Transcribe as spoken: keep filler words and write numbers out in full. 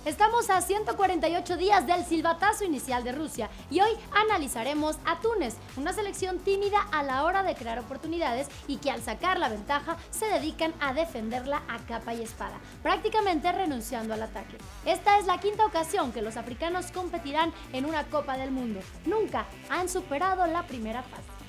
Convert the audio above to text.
Estamos a ciento cuarenta y ocho días del silbatazo inicial de Rusia y hoy analizaremos a Túnez, una selección tímida a la hora de crear oportunidades y que al sacar la ventaja se dedican a defenderla a capa y espada, prácticamente renunciando al ataque. Esta es la quinta ocasión que los africanos competirán en una Copa del Mundo. Nunca han superado la primera fase.